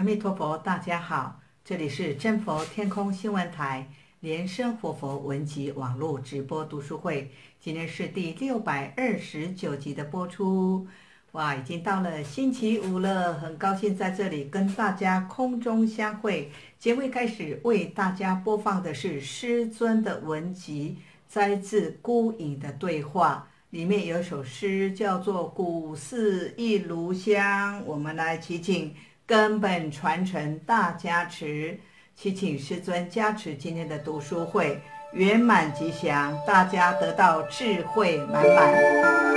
阿弥陀佛，大家好，这里是真佛天空新闻台莲生活佛文集网络直播读书会，今天是第629集的播出。哇，已经到了星期五了，很高兴在这里跟大家空中相会。节目一开始为大家播放的是师尊的文集，摘自孤影的对话，里面有一首诗叫做古寺一炉香，我们来祈请根本传承大加持，祈请师尊加持今天的读书会圆满吉祥，大家得到智慧满满。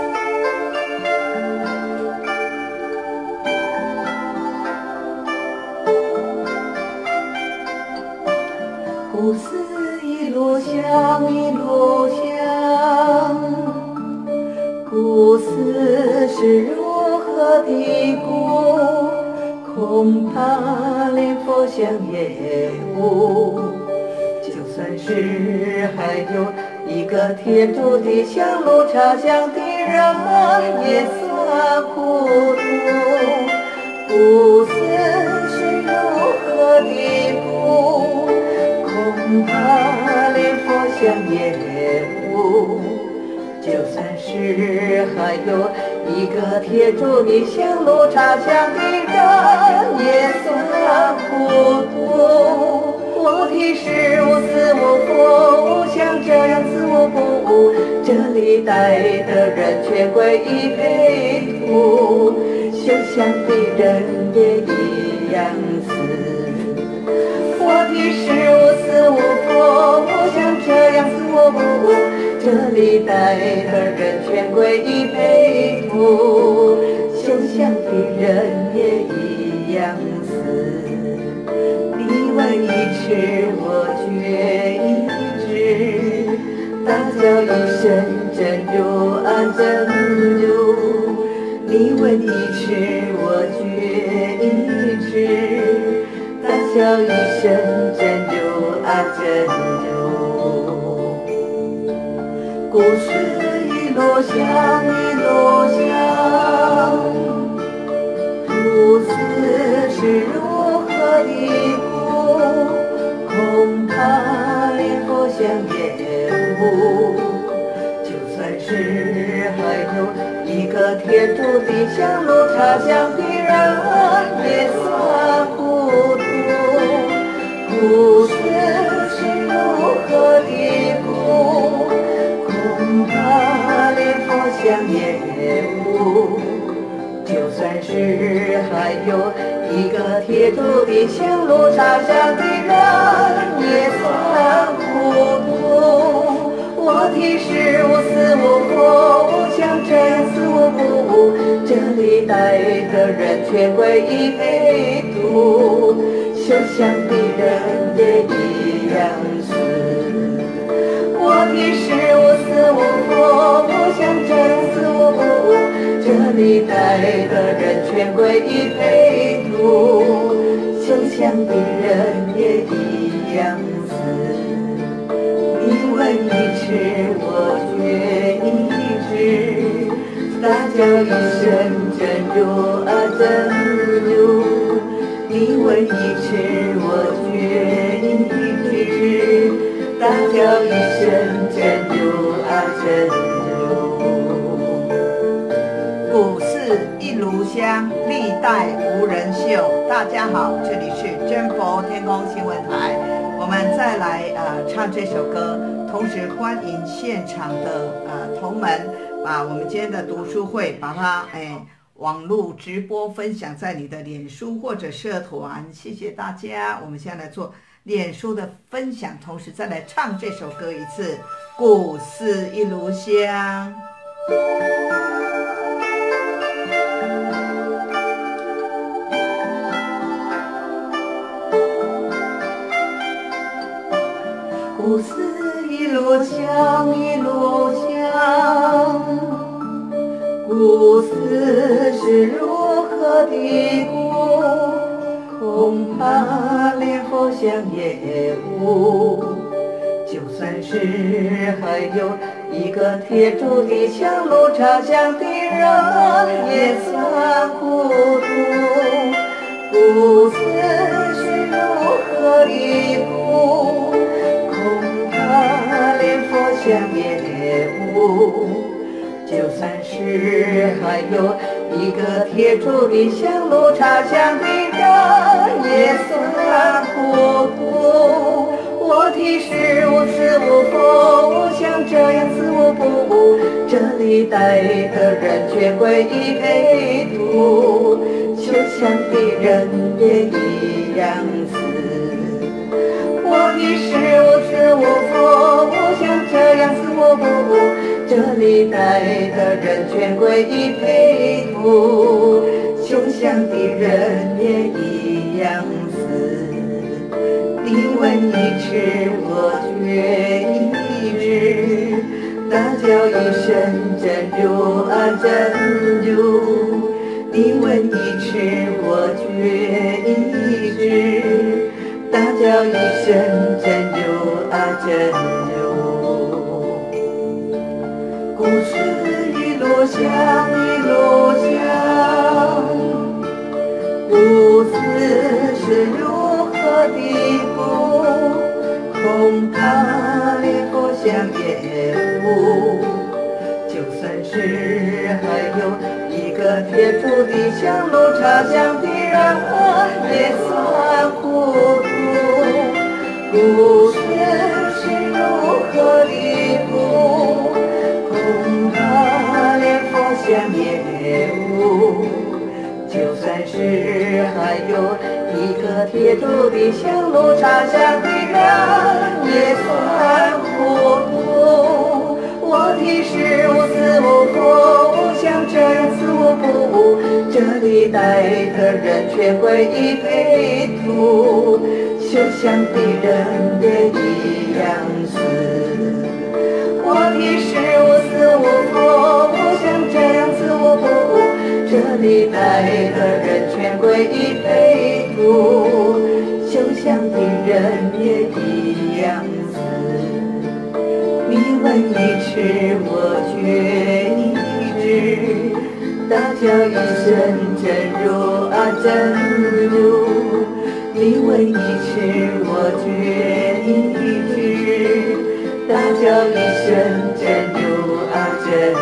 古寺一炉香一炉香，古寺是如何的故，恐怕连佛像也无。就算是还有一个铁柱的香炉插香的人，也算糊涂。古寺是如何的故，恐怕连佛像也无。就算是还有一个铁柱的香炉插香的人，也算糊涂。我的是无私无佛无相，这样子我不悟，这里待的人全归一配土，修香的人也一样死。我的是无私无佛无相，这样子我不悟，这里待的人全归一配土，修香的人也一样死。你问一尺，我觉一指，大叫一声真如啊真如。你问一尺，我觉一指，大叫一声真如啊真如。故事一路香一路香，如此是如何的故，恐怕连佛像也无。就算是还有一个铁柱的香炉插香的人，也算糊涂。故事是如何的故，恐怕连佛像也无。就算是还有一个铁柱的香炉插香的人，也算糊涂。我的是无私无佛无相，这样子我不悟，这里待的人全归一配土，修香的人也一样死。我的是无私无佛无相，这样子我不悟，这里待的人全归一配土，修香的人也一样死。你问一尺，我觉一指，大叫一声真如啊真如。你问一尺，我觉一指，大叫一声真如啊真如。古寺一炉香，历代无人秀。大家好，这里是真佛天空新闻台，我们再来唱这首歌，同时欢迎现场的同门把我们今天的读书会把它网络直播分享在你的脸书或者社团，谢谢大家。我们现在来做脸书的分享，同时再来唱这首歌一次，古寺一炉香。古寺一炉香一炉香，古寺是如何的故，恐怕连佛像也无。就算是还有一个铁柱的香炉插香的人，也算糊涂。 不思是如何的苦，恐怕连佛像也无。就算是还有一个铁柱的香炉插香的人，也算糊涂。我的事无私无佛，我想这样子我不悟，这里待的人却归一配土，就像的人也一样死。我的事无私无佛，我想这样子我不悟，这里待的人全归一配土，凶相的人也一样死。你问一尺，我觉一指，大叫一声真如啊真如。你问一尺，我觉一指，大叫一声真如啊真如。故事一路香一路香，不知是如何的苦，恐怕连佛像也无。就算是还有一个铁柱的香炉插香的人，也算糊涂。故事是如何的苦，恐怕连佛像也无。就算是还有一个铁柱的香炉插香的人，也算糊涂。我的事无私无佛，我想这样子我不悟，这里待的人却归一配土，休想的人也一样死。我的事无私无佛，我想这样子我不悟，这里待的人全归一配土，休想的人也一样死。你问一尺，我觉一指，大叫一声真如啊真如。你问一尺，我觉一指，大叫一声真如啊真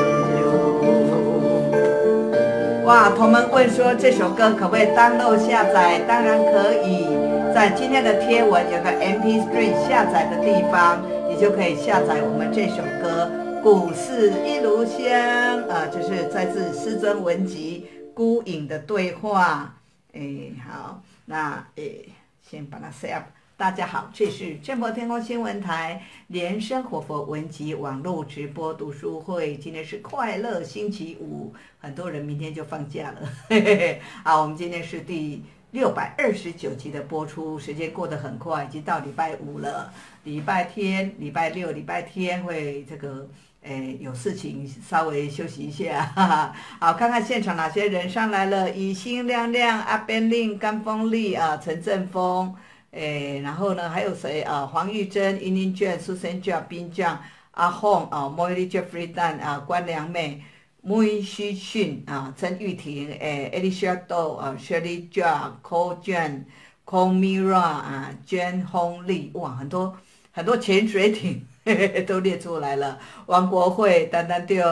如。哇，同门问说这首歌可不可以download下载？当然可以，在今天的贴文有个 MP3 下载的地方，你就可以下载我们这首歌《古寺一炉香》这是再自师尊文集《孤影的对话》。好，那先把它 set up。大家好，这是正佛天空新闻台莲生活佛文集网络直播读书会。今天是快乐星期五，很多人明天就放假了。好，我们今天是第629集的播出，时间过得很快，已经到礼拜五了。礼拜天、礼拜六、礼拜天会这个有事情稍微休息一下。好，看看现场哪些人上来了：以心亮亮、阿边令、甘风丽陈正峰。然后呢，还有谁黄玉珍、殷林卷、苏生卷、冰酱、阿凤莫莉、Jeffrey Dan 关良妹、穆希逊曾玉婷Alicia Do Shirley Jia、Ko Juan、Ko Mira 娟홍丽，哇，很多潜水艇都列出来了。王国慧、丹丹丢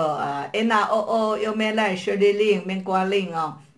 Anna又没来 Shirley Lin 面瓜令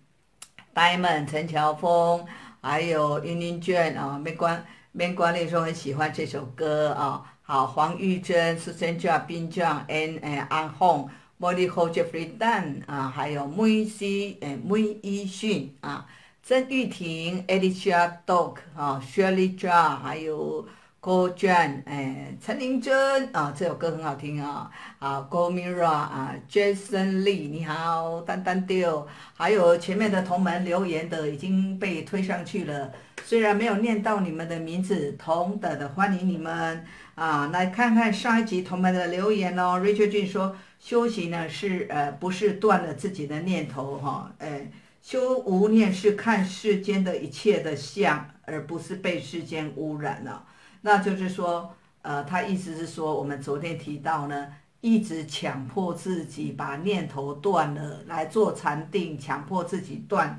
Diamond 陈乔峰。还有云林卷面关令说很喜欢这首歌好，黄玉珍、苏生娟、冰酱、安凤、茉莉后 Jeffrey Dan 还有穆一逊曾玉婷、Alicia Dog Shirley Jia 还有Ko Juan 陈玲珍这首歌很好听Go Mira Jason Lee 你好，丹丹丢，还有前面的同门留言的已经被推上去了，虽然没有念到你们的名字，同等的欢迎你们来看看上一集同门的留言哦。 Richard Jun 说修行呢是不是断了自己的念头修无念是看世间的一切的相，而不是被世间污染了。那就是说他意思是说，我们昨天提到呢，一直强迫自己把念头断了来做禅定，强迫自己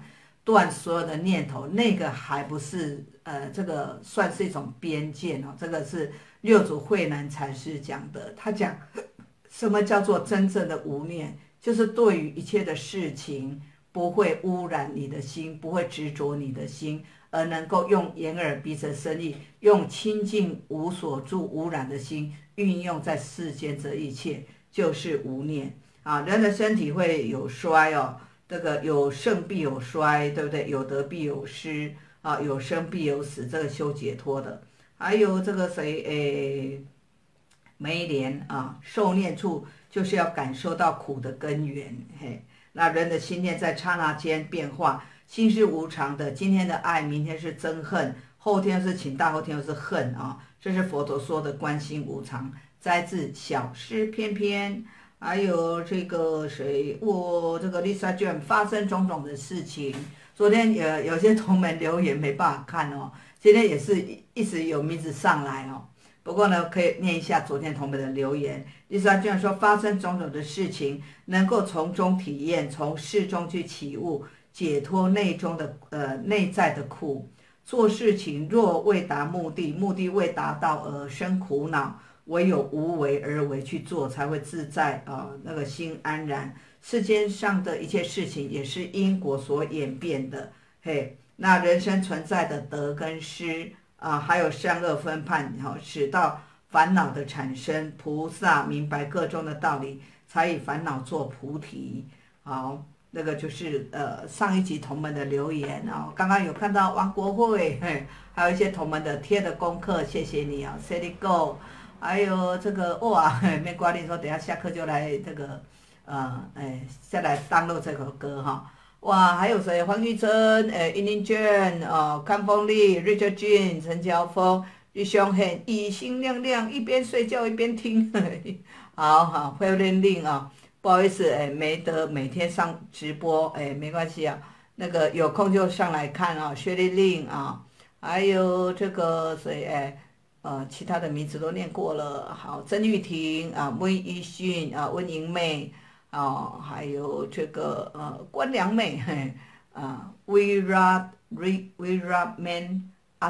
断所有的念头，那个还不是这个算是一种边界哦。这个是六祖慧能禅师讲的，他讲什么叫做真正的无念，就是对于一切的事情不会污染你的心，不会执着你的心，而能够用眼耳鼻舌身意，用清净无所住无染的心运用在世间这一切，就是无念啊。人的身体会有衰哦，这个有盛必有衰，对不对？有得必有失啊，有生必有死，这个修解脱的。还有这个谁诶？梅莲啊，受念处就是要感受到苦的根源。嘿，那人的心念在刹那间变化，心是无常的。今天的爱，明天是憎恨，后天是情，大后天又是恨啊。这是佛陀说的观心无常，摘自小诗篇篇。还有这个谁，我这个 Lisa Jane 发生种种的事情。昨天有些同门留言没办法看哦，今天也是一直有名字上来哦。不过呢，可以念一下昨天同门的留言。第三居然说，发生种种的事情，能够从中体验，从事中去起悟，解脱内中的内在的苦。做事情若未达目的，目的未达到而生苦恼，唯有无为而为去做，才会自在那个心安然。世间上的一切事情也是因果所演变的。嘿，那人生存在的得跟失。还有善恶分判，使到烦恼的产生。菩萨明白各中的道理，才以烦恼做菩提。好，那个就是上一集同门的留言哦。刚刚有看到王国慧，还有一些同门的贴的功课，谢谢你啊 ，Say it go。还有这个哇，没瓜你说等一下下课就来这个再来当录这首歌哈。哇，还有谁？黄玉珍、殷玲娟、康凤丽、Richard Jin、陈乔峰、李雄hen以心亮亮，一边睡觉一边听。好好，慧玲玲啊，不好意思，没得每天上直播，没关系啊，那个有空就上来看啊，薛丽玲啊，还有这个谁，其他的名字都念过了。好，曾玉婷啊，温怡训啊，温莹妹。还有这个关良美，Viratman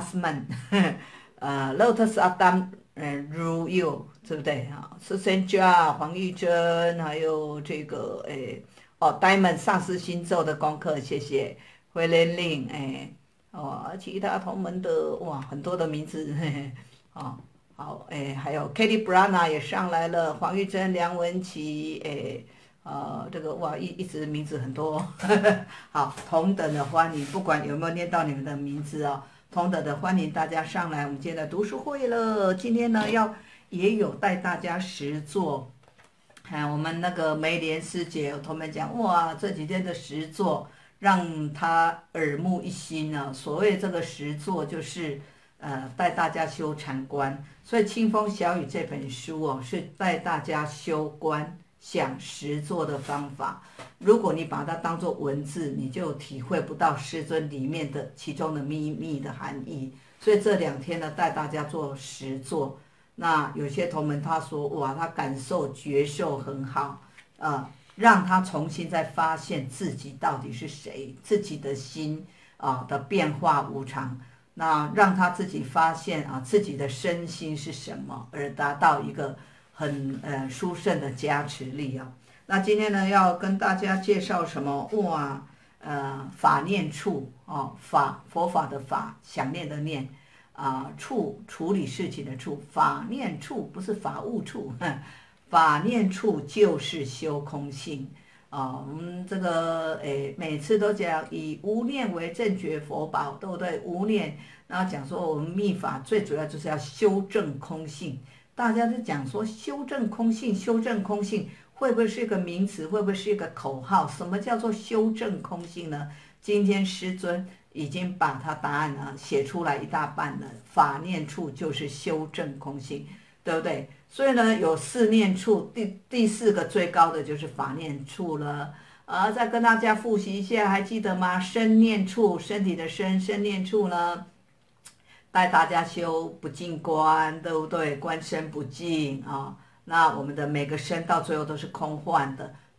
Asman，Lotus Adam，如佑，对不对啊？是森佳、黄玉珍，还有这个Diamond 上师星咒的功课，谢谢慧莲令，其他同门的哇，很多的名字，好，还有 Katie Brana 也上来了，黄玉珍、梁文琪，这个哇，一直名字很多。好，同等的欢迎，不管有没有念到你们的名字哦，同等的欢迎大家上来，我们今天的读书会了。今天呢，也有带大家实作。我们那个梅莲师姐同们讲，哇，这几天的实作让他耳目一新啊。所谓这个实作，就是带大家修禅观。所以《清风小雨》这本书哦，是带大家修观。想实作的方法，如果你把它当作文字，你就体会不到师尊里面的其中的秘密的含义。所以这2天呢，带大家做实作。那有些同门他说，哇，他感受觉受很好，让他重新再发现自己到底是谁，自己的心的变化无常。那让他自己发现自己的身心是什么，而达到一个很殊胜的加持力啊。那今天呢，要跟大家介绍什么？哇，法念处哦，佛法的法，想念的念处理事情的处，法念处不是法务处，法念处就是修空性我们这个每次都讲以无念为正觉佛宝，对不对？无念，然后讲说我们密法最主要就是要修正空性。大家都讲说修正空性，修正空性会不会是一个名词？会不会是一个口号？什么叫做修正空性呢？今天师尊已经把他答案写出来一大半了。法念处就是修正空性，对不对？所以呢，有4念处，第4个最高的就是法念处了。再跟大家复习一下，还记得吗？身念处，身体的身念处呢？带大家修不净观，对不对？观身不净那我们的每个身到最后都是空幻的，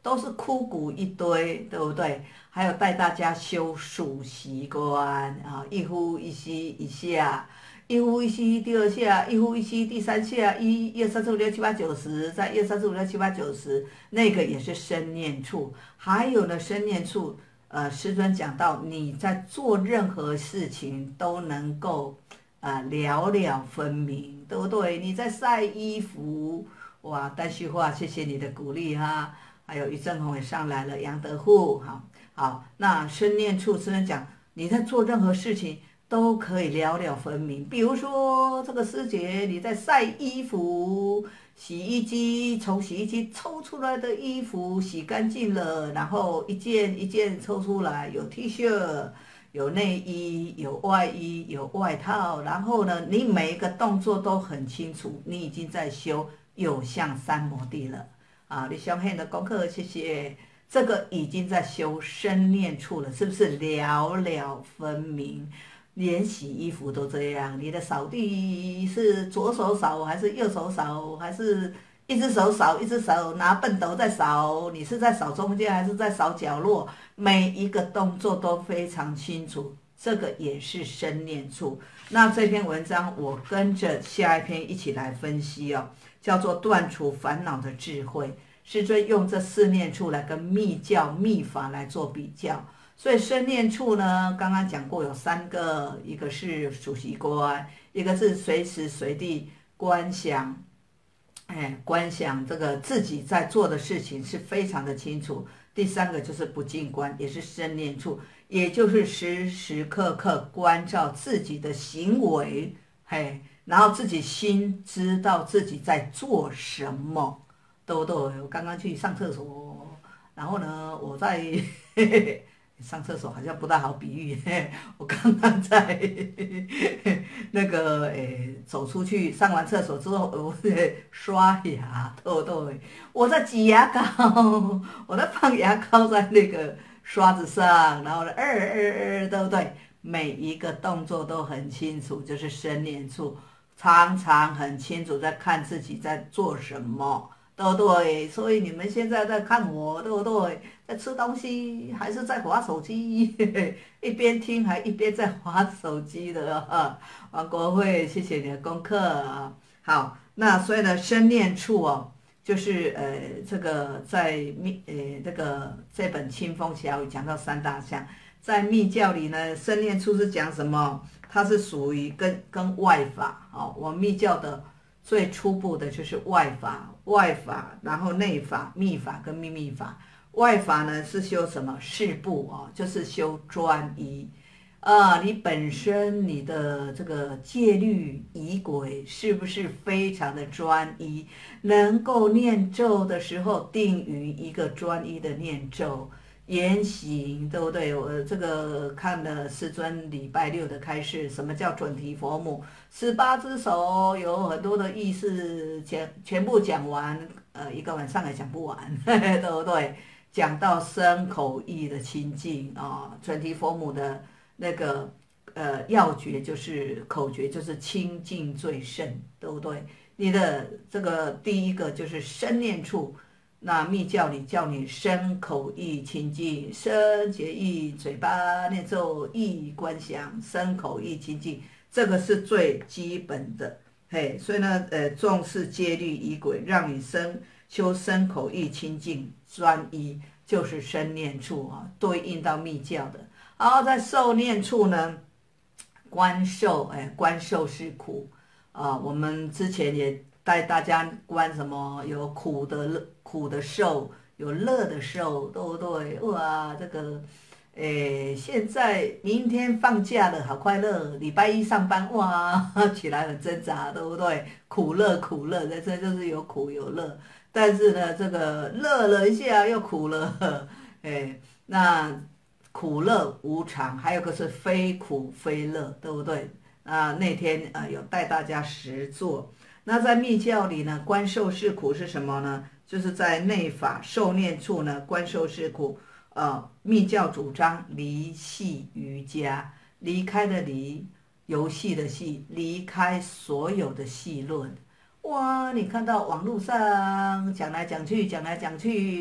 都是枯骨一堆，对不对？还有带大家修数习惯啊，一呼一吸一下，一呼一吸第二下，一呼一吸第三下，一二三四五六七八九十，再一二三四五六七八九十，那个也是生念处。还有呢，生念处，师尊讲到你在做任何事情都能够了了分明，对不对？你在晒衣服，哇，单旭化，谢谢你的鼓励哈。还有于正宏也上来了，杨德富，好，那生念处师尊讲你在做任何事情。都可以了了分明。比如说，这个师姐你在晒衣服，洗衣机从洗衣机抽出来的衣服洗干净了，然后一件一件抽出来，有 T 恤，有内衣，有外衣，有外套。然后呢，你每一个动作都很清楚，你已经在修有相三摩地了啊！你相信的功课，谢谢。这个已经在修生念处了，是不是了了分明？连洗衣服都这样，你的扫地是左手扫还是右手扫，还是一只手扫一只手拿畚斗在扫？你是在扫中间还是在扫角落？每一个动作都非常清楚，这个也是生念处。那这篇文章我跟着下一篇一起来分析哦，叫做断除烦恼的智慧。师尊用这四念处来跟密教密法来做比较。所以生念处呢，刚刚讲过有三个，一个是数息观，一个是随时随地观想，观想这个自己在做的事情是非常的清楚。第三个就是不净观，也是生念处，也就是时时刻刻关照自己的行为，然后自己心知道自己在做什么，对不对？我刚刚去上厕所，然后呢，我在上厕所好像不大好比喻，我刚刚在那个走出去，上完厕所之后，我刷牙，对不对？我在挤牙膏，我在放牙膏在那个刷子上，然后对不对？每一个动作都很清楚，就是生念处，常常很清楚在看自己在做什么。对不对？所以你们现在在看我，对不对？在吃东西还是在滑手机？一边听还一边在滑手机的啊！王国慧，谢谢你的功课啊。好，那所以呢，生念处哦，就是这个在这个这本《清风晓语》讲到三大项，在密教里呢，生念处是讲什么？它是属于跟外法哦，我密教的。最初步的就是外法，然后内法、密法跟秘密法。外法呢是修什么？事部哦，就是修专一。你本身你的这个戒律仪轨是不是非常的专一？能够念咒的时候定于一个专一的念咒。言行对不对？我这个看了师尊礼拜六的开示，什么叫准提佛母？18只手有很多的意思，全部讲完，一个晚上也讲不完，对不对？讲到身口意的清净啊，准提佛母的那个要诀就是口诀，就是清净最胜，对不对？你的这个第一个就是生念处。那密教里叫你身口意清净，身结意，嘴巴念咒，意观想，身口意清净，这个是最基本的。所以呢，重视戒律仪轨，让你修身口意清净专一，就是生念处啊，对应到密教的。然后在受念处呢，观受，观受是苦啊，我们之前也带大家观什么，有苦的受，有乐的受，对不对？哇，这个，现在明天放假了，好快乐！礼拜一上班，哇，起来很挣扎，对不对？苦乐，这就是有苦有乐。但是呢，这个乐了一下又苦了，那苦乐无常，还有个是非苦非乐，对不对？那天有带大家实做。那在密教里呢，观受是苦是什么呢？就是在内法受念处呢，观受是苦。密教主张离系瑜伽，离开的离，游戏的戏，离开所有的戏论。哇，你看到网络上讲来讲去，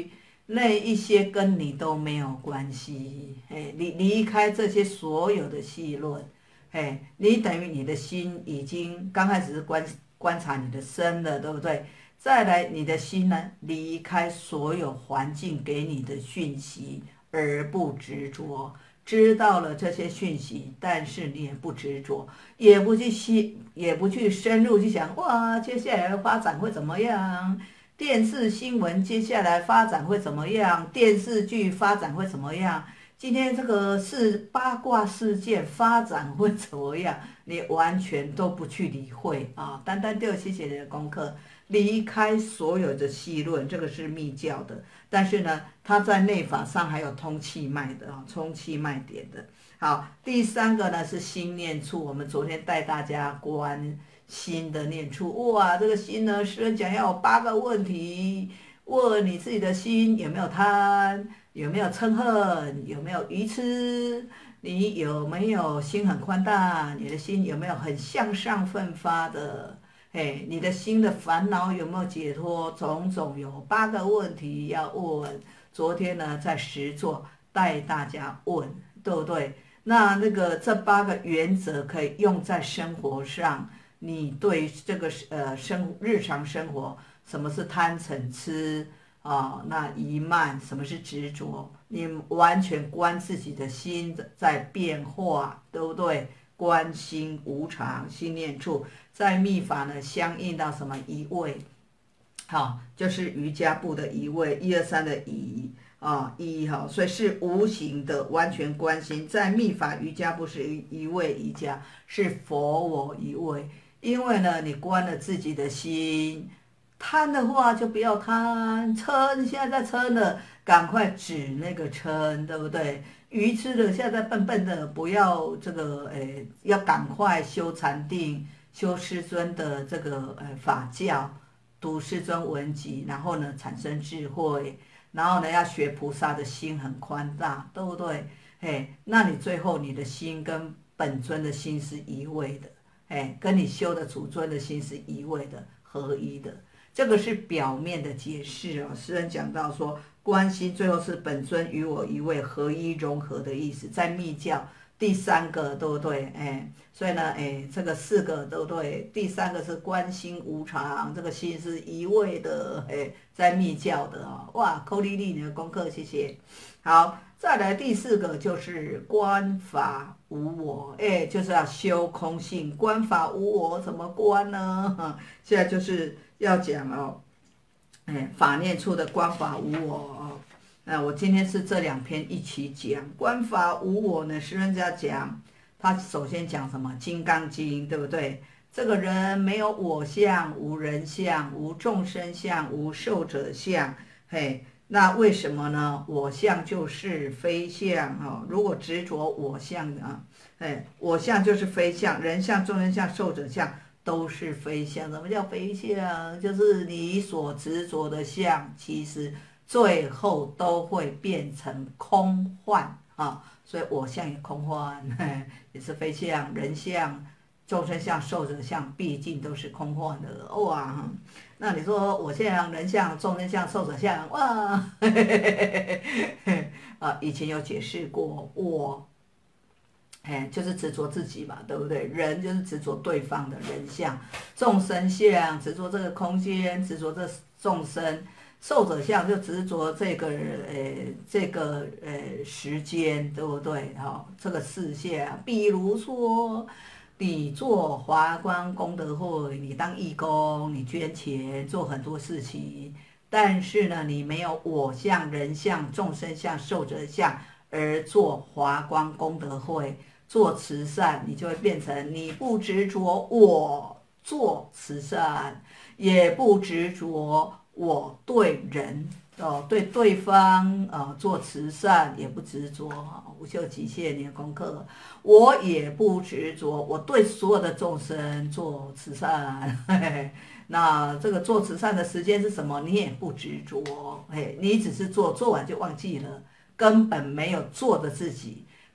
那一些跟你都没有关系。哎，你离开这些所有的戏论，哎，你等于你的心已经刚开始是观察你的身了，对不对？再来，你的心呢，离开所有环境给你的讯息，而不执着。知道了这些讯息，但是你也不执着，也不去深入去想，哇，接下来的发展会怎么样？电视新闻接下来发展会怎么样？电视剧发展会怎么样？今天这个是八卦事件发展会怎么样？你完全都不去理会啊！单单就谢谢你的功课，离开所有的细论，这个是密教的。但是呢，它在内法上还有通气脉的啊，通气脉点的。好，第三个呢是心念处，我们昨天带大家观心的念处。哇，这个心呢，诗人讲要有8个问题，问你自己的心有没有贪，有没有嗔恨，有没有愚痴，你有没有心很宽大，你的心有没有很向上奋发的。哎，你的心的烦恼有没有解脱？种种有8个问题要问。昨天呢，在实作带大家问，对不对？那个这8个原则可以用在生活上。你对这个日常生活，什么是贪嗔痴啊？那疑慢，什么是执着？你完全观自己的心在变化，对不对？观心无常，心念处。在密法呢，相应到什么一位？好，就是瑜伽部的一位，1、2、3的一啊，哈，所以是无形的，完全观心。在密法瑜伽部是一位瑜伽，是佛我一位。因为呢，你关了自己的心，贪的话就不要贪，嗔现在在嗔了，赶快止那个嗔，对不对？愚痴的现在笨笨的，不要这个，要赶快修禅定，修师尊的这个法教，读师尊文集，然后呢产生智慧，然后呢要学菩萨的心很宽大，对不对？那你最后你的心跟本尊的心是一位的。跟你修的主尊的心是一位的、合一的，这个是表面的解释哦。诗人讲到说，观心最后是本尊与我一位，合一融合的意思，在密教第3个，对不对？所以呢，这个4个对不对？第3个是观心无常，这个心是一位的，在密教的啊、哇，扣丽丽你的功课，谢谢。好，再来第4个就是观法无我，就是要修空性。观法无我怎么观呢？现在就是要讲哦，法念处的观法无我哦。我今天是这2篇一起讲。观法无我呢，诗人家讲，他首先讲什么？《金刚经》，对不对？这个人没有我相，无人相，无众生相，无寿者相，那为什么呢？我相就是非相啊！如果执着我相啊，我相就是非相，人相、众生相、寿者相都是非相。什么叫非相？就是你所执着的相，其实最后都会变成空幻啊！所以我相也空幻，也是非相，人相、众生相、寿者相，毕竟都是空幻的哇！那你说我相、人相、众生相、寿者相，哇，以前有解释过，我，就是执着自己嘛，对不对？人就是执着对方的人相，众生相执着这个空间，执着这众生，寿者相就执着这个时间，对不对？这个事项，比如说。你做华光功德会，你当义工，你捐钱，做很多事情，但是呢，你没有我相、人相、众生相、寿者相而做华光功德会，做慈善，你就会变成你不执着我做慈善，也不执着我对人。对对方做慈善也不执着，吴秀吉谢谢你的功课，我也不执着，我对所有的众生做慈善，那这个做慈善的时间是什么？你也不执着，你只是做完就忘记了，根本没有做的自己，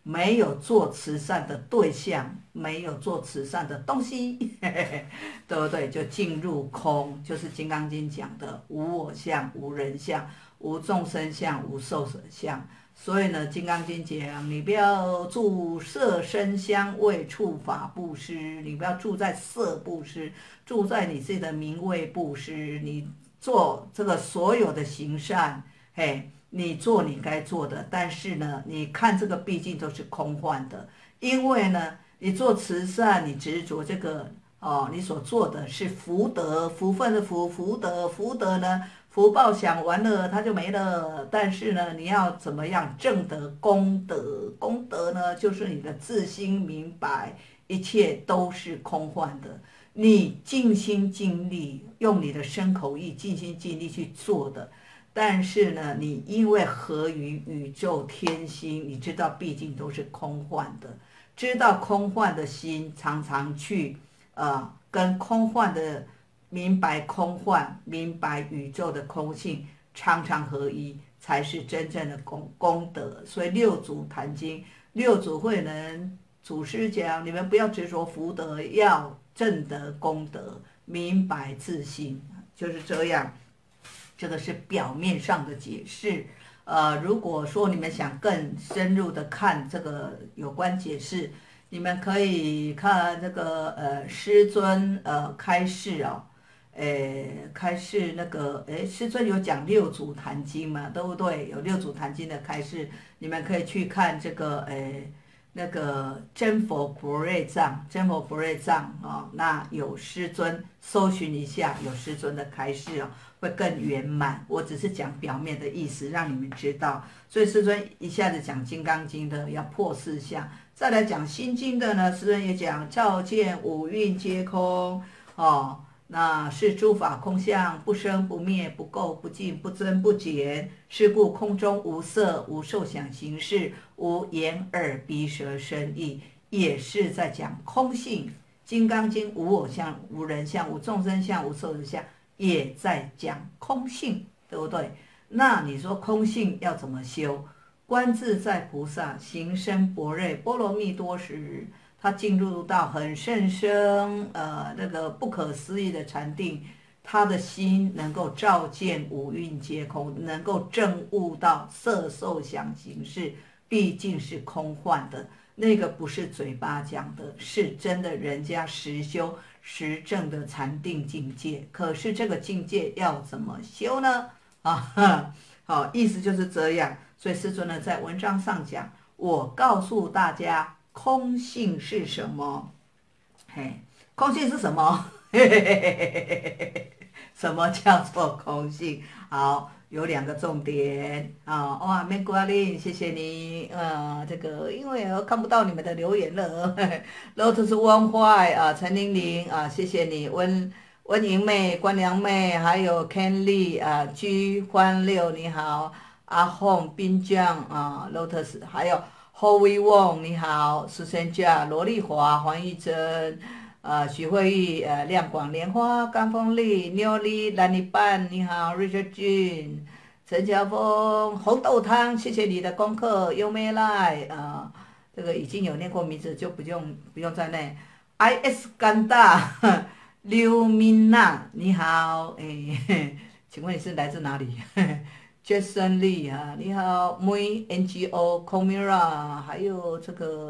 没有做慈善的对象，没有做慈善的东西，对不对？就进入空，就是《金刚经》讲的无我相、无人相、无众生相、无寿者相。所以呢，《金刚经》讲，你不要住色声香味触法布施，你不要住在色布施，住在你自己的名位布施，你做这个所有的行善，嘿。你做你该做的，但是呢，你看这个毕竟都是空幻的，因为呢，你做慈善，你执着这个哦，你所做的是福德，福分的福，福德，福德呢，福报享完了它就没了，但是呢，你要怎么样正得功德？功德呢，就是你的自心明白，一切都是空幻的，你尽心尽力，用你的身口意尽心尽力去做的。但是呢，你因为合于宇宙天心，你知道毕竟都是空幻的，知道空幻的心常常去跟空幻的明白空幻，明白宇宙的空性，常常合一，才是真正的功德。所以六祖坛经，六祖慧能祖师讲，你们不要执着福德，要正得功德，明白自性，就是这样。这个是表面上的解释，如果说你们想更深入的看这个有关解释，你们可以看这个师尊开示哦，开示那个师尊有讲六祖坛经嘛，对不对？有六祖坛经的开示，你们可以去看这个那个真佛不瑞藏，真佛不瑞藏哦，那有师尊搜寻一下，有师尊的开示哦。会更圆满。我只是讲表面的意思，让你们知道。所以师尊一下子讲《金刚经》的要破四相，再来讲《心经》的呢，师尊也讲照见五蕴皆空哦，那是诸法空相，不生不灭，不垢不净，不增不减。是故空中无色，无受想行识，无眼耳鼻舌身意，也是在讲空性。《金刚经》无我相，无人相，无众生相，无寿者相。也在讲空性，对不对？那你说空性要怎么修？观自在菩萨行深般若波罗蜜多时，他进入到很甚深那个不可思议的禅定，他的心能够照见五蕴皆空，能够证悟到色受想行识毕竟是空幻的，那个不是嘴巴讲的，是真的人家实修实证的禅定境界。可是这个境界要怎么修呢？好，意思就是这样。所以师尊呢在文章上讲，我告诉大家空性是什么。空性是什么？什么叫做空性？好，有两个重点啊。哇，美国阿玲，谢谢你。这个因为我看不到你们的留言了。Lotus One White 啊，陈玲玲啊，谢谢你。温莹妹、关良妹，还有 Ken Lee 啊，G 欢六你好，阿红滨江啊 ，Lotus 还有 Howie Wong 你好，苏珊佳、罗丽华、黄玉珍。许慧玉，亮广莲花，甘凤丽，妞丽，兰妮伴，你好 ，Richard Jun，陈乔峰，红豆汤，谢谢你的功课，优美来，这个已经有念过名字，就不用再念。IS 甘大，刘明娜，你好，请问你是来自哪里？Jason Lee 啊，你好，Muy NGO Comira， 还有这个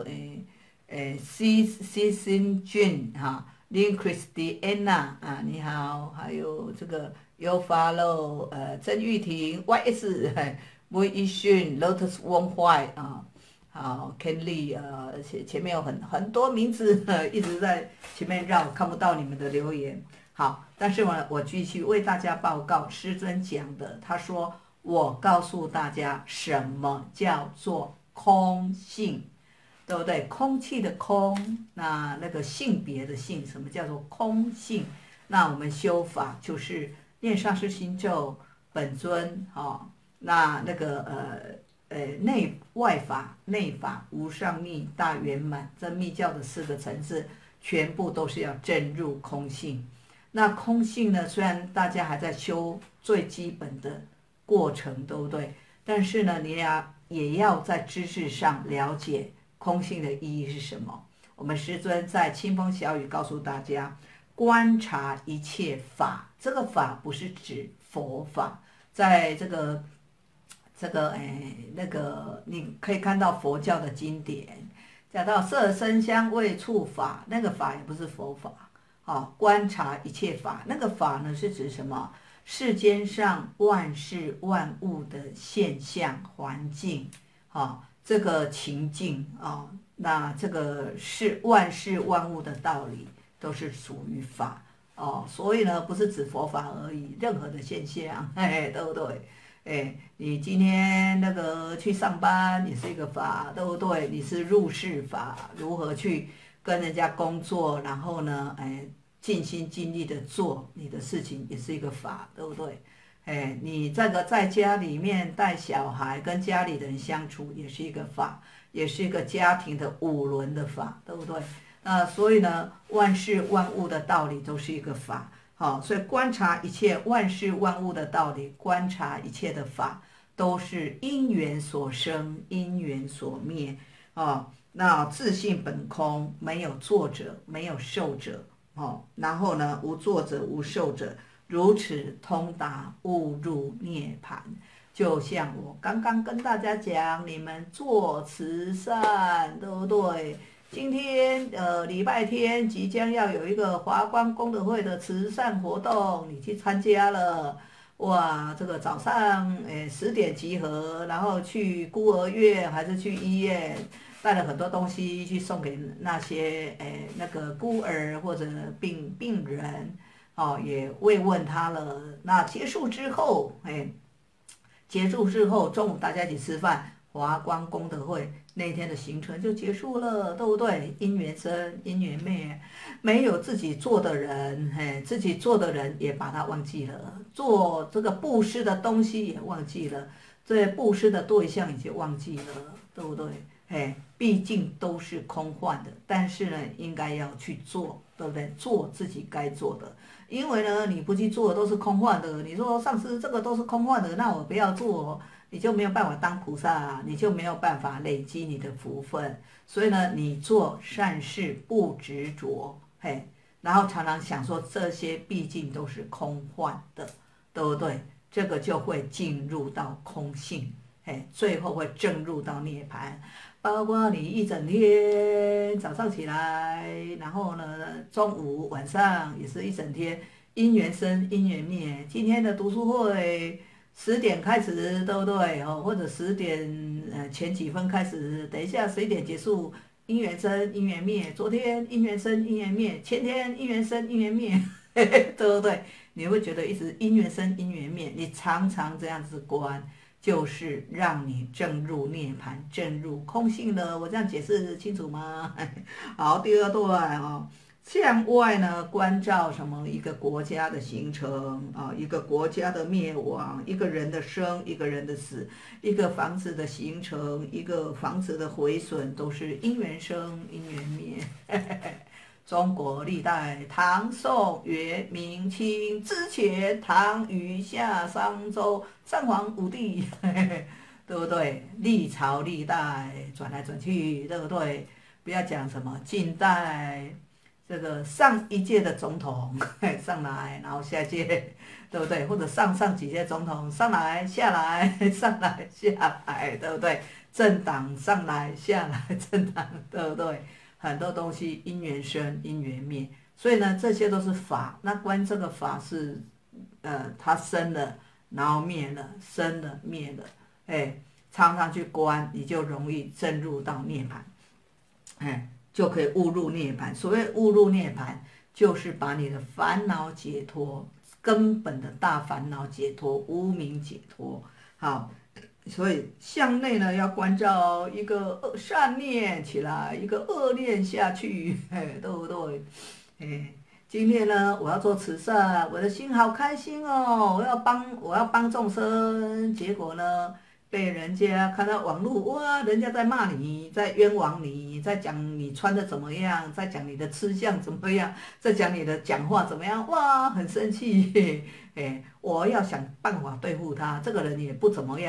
C 新俊哈，林 Christiana 啊，你好，还有这个 You Follow 曾玉婷 YS 吴一迅 Lotus Wong White 啊，好 Ken Lee 前面有很多名字一直在前面绕，看不到你们的留言。好，但是我继续为大家报告师尊讲的，他说我告诉大家什么叫做空性。对不对？空气的空，那个性别的性，什么叫做空性？那我们修法就是念上师心咒，本尊那个内外法、内法无上密大圆满，这密教的4个层次，全部都是要证入空性。那空性呢，虽然大家还在修最基本的过程，对不对？但是呢，你也要在知识上了解空性的意义是什么？我们师尊在清风小雨告诉大家，观察一切法，这个法不是指佛法，在那个你可以看到佛教的经典，讲到色声香味触法，那个法也不是佛法。观察一切法，那个法呢是指什么？世间上万事万物的现象环境，这个情境那这个是万事万物的道理都是属于法所以呢不是指佛法而已，任何的现象，对不对？你今天那个去上班也是一个法，对不对？你是入世法，如何去跟人家工作，然后呢，尽心尽力的做你的事情，也是一个法，对不对？你这个在家里面带小孩，跟家里人相处，也是一个法，也是一个家庭的五伦的法，对不对？所以呢，万事万物的道理都是一个法。所以观察一切万事万物的道理，观察一切的法，都是因缘所生，因缘所灭那自性本空，没有作者，没有受者然后呢，无作者，无受者，如此通达，悟入涅槃。就像我刚刚跟大家讲，你们做慈善，对不对？今天礼拜天即将要有一个华光功德会的慈善活动，你去参加了。哇，这个早上10点集合，然后去孤儿院还是去医院，带了很多东西去送给那些那个孤儿或者病人也慰问他了。那结束之后中午大家一起吃饭，华光功德会那天的行程就结束了，对不对？因缘生，因缘灭，没有自己做的人，自己做的人也把它忘记了，做这个布施的东西也忘记了，这布施的对象已经忘记了，对不对？毕竟都是空幻的，但是呢，应该要去做，对不对？做自己该做的，因为呢，你不去做都是空幻的。你说上师这个都是空幻的，那我不要做，你就没有办法当菩萨，你就没有办法累积你的福分。所以呢，你做善事不执着，然后常常想说这些毕竟都是空幻的，对不对？这个就会进入到空性，最后会证入到涅槃。包括你一整天早上起来，然后呢中午晚上也是一整天，因缘生因缘灭。今天的读书会10点开始，对不对？或者10点前几分开始，等一下11点结束，因缘生因缘灭。昨天因缘生因缘灭，前天因缘生因缘灭，对不对？你会觉得一直因缘生因缘灭，你常常这样子观。就是让你证入涅槃，证入空性了。我这样解释清楚吗？好，第二段向外呢关照什么？一个国家的形成一个国家的灭亡，一个人的生，一个人的死，一个房子的形成，一个房子的毁损，都是因缘生，因缘灭。中国历代唐宋元明清之前，唐虞夏商周三皇五帝，对不对？历朝历代转来转去，对不对？不要讲什么近代这个上一届的总统上来，然后下届，对不对？或者上几届总统上来下来上来下来，对不对？政党上来下来，政党，对不对？很多东西因缘生因缘灭，所以呢这些都是法。那观这个法是它生了然后灭了，生了灭了，常常去观，你就容易证入到涅槃，就可以悟入涅槃。所谓悟入涅槃，就是把你的烦恼解脱，根本的大烦恼解脱，无明解脱。好，所以向内呢要关照一个善念起来，一个恶念下去，对不对？今天呢我要做慈善，我的心好开心哦，我要帮众生，结果呢被人家看到网络，哇，人家在骂你，在冤枉你，在讲你穿的怎么样，在讲你的吃相怎么样，在讲你的讲话怎么样，哇，很生气。我要想办法对付他，这个人也不怎么样，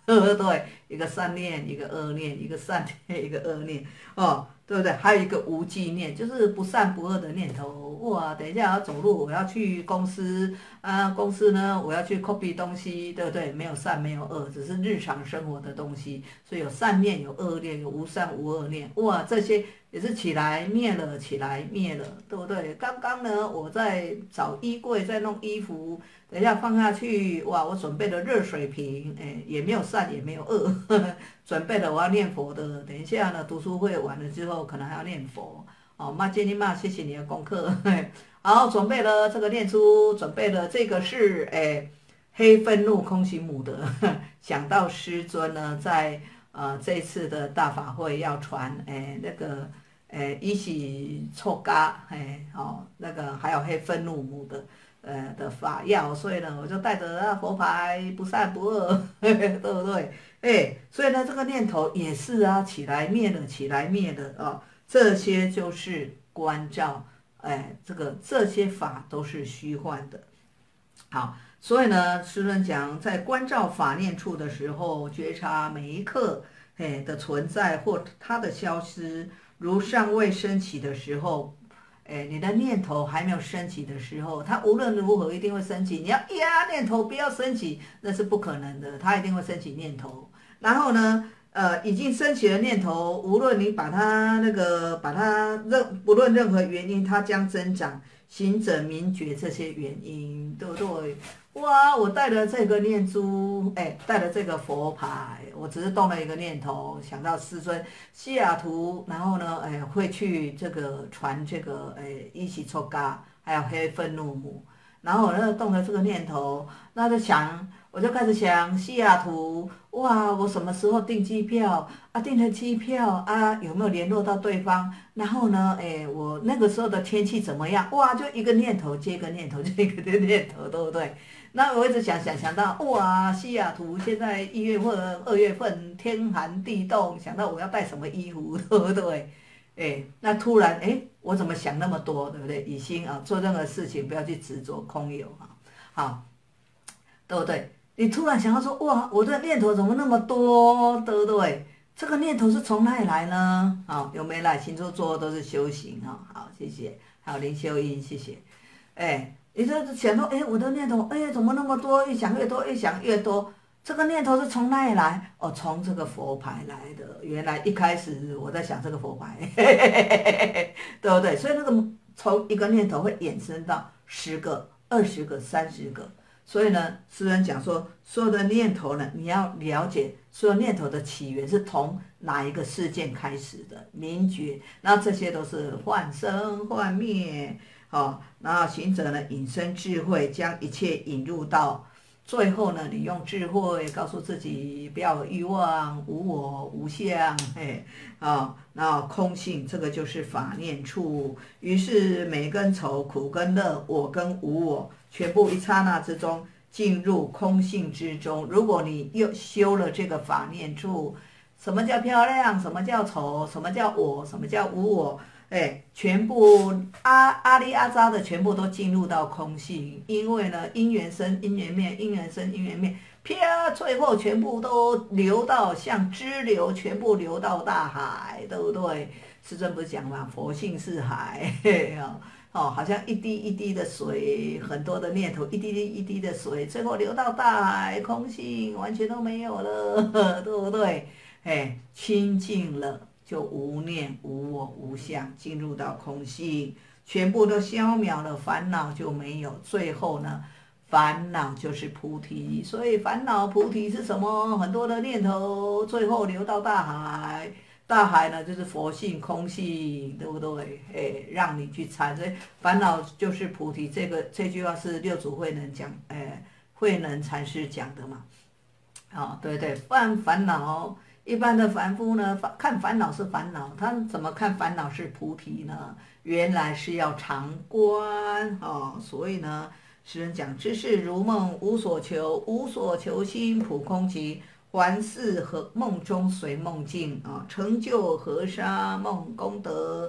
对不对？一个善念，一个恶念，一个善念，一个恶念，哦，对不对？还有一个无记念，就是不善不恶的念头。哇，等一下要走路，我要去公司啊，公司呢我要去 copy 东西，对不对？没有善，没有恶，只是日常生活的东西，所以有善念，有恶念，有无善无恶念。哇，这些也是起来灭了，起来灭了，对不对？刚刚呢，我在找衣柜，在弄衣服。等一下放下去，哇！我准备了热水瓶，哎，也没有善，也没有恶，准备了我要念佛的。等一下呢，读书会完了之后，可能还要念佛。哦，妈接你妈，谢谢你的功课。好，准备了这个念珠，准备了这个是黑愤怒空行母的。想到师尊呢，在这一次的大法会要传那个一起臭嘎那个还有黑愤怒母的法药，所以呢，我就带着那佛牌，不善不恶，对不对？所以呢，这个念头也是啊，起来灭了，起来灭了啊，这些就是关照，这些法都是虚幻的。好，所以呢，师尊讲，在关照法念处的时候，觉察每一刻的存在或它的消失，如尚未升起的时候。你的念头还没有升起的时候，它无论如何一定会升起。你要压念头不要升起，那是不可能的，它一定会升起念头。然后呢，已经升起的念头，无论你把它不论任何原因，它将增长。行者明觉这些原因，对不对？哇，我带了这个念珠，带了这个佛牌，我只是动了一个念头，想到师尊西雅图，然后呢，会去这个传这个，一起抽嘎，还有黑愤怒母，然后我那动了这个念头，那就想，我就开始想西雅图，哇，我什么时候订机票啊？订了机票啊，有没有联络到对方？然后呢，我那个时候的天气怎么样？哇，就一个念头接一个念头，就一个念头，对不对？那我一直想到，哇，西雅图现在1月份、2月份天寒地冻，想到我要带什么衣服，对不对？那突然，我怎么想那么多，对不对？以心啊，做任何事情不要去执着空有啊，好，对不对？你突然想到说，哇，我的念头怎么那么多，对不对？这个念头是从哪里来呢？好，有没来？星座做都是修行啊，好，谢谢。还有林秀英，谢谢。你就想到，我的念头，怎么那么多？越想越多，越想越多。这个念头是从哪里来？哦，从这个佛牌来的。原来一开始我在想这个佛牌，对不对？所以那个从一个念头会衍生到10个、20个、30个。所以呢，诗人讲说，所有的念头呢，你要了解所有念头的起源是从哪一个事件开始的，明觉。然后这些都是幻生幻灭。然后行者呢，引申智慧，将一切引入到最后呢，你用智慧告诉自己不要有欲望，无我无相，然后空性，这个就是法念处。于是美跟丑，苦跟乐，我跟无我，全部一刹那之中进入空性之中。如果你又修了这个法念处，什么叫漂亮？什么叫丑？什么叫我？什么叫无我？全部阿里阿扎的全部都进入到空性，因为呢，因缘生因缘灭，因缘生因缘灭，啪，最后全部都流到像支流，全部流到大海，对不对？师尊不是讲嘛，佛性是海，好像一滴一滴的水，很多的念头，一滴一滴的水，最后流到大海，空性完全都没有了，对不对？清净了。就无念无我无相，进入到空性，全部都消渺了，烦恼就没有。最后呢，烦恼就是菩提。所以烦恼菩提是什么？很多的念头，最后流到大海。大海呢，就是佛性空性，对不对？让你去参。所以烦恼就是菩提。这句话是六祖慧能讲，慧能禅师讲的嘛。对对，烦恼。一般的凡夫呢，看烦恼是烦恼，他怎么看烦恼是菩提呢？原来是要常观所以呢，诗人讲：知是如梦，无所求，无所求心，普空寂，还似和梦中随梦境成就河沙梦功德。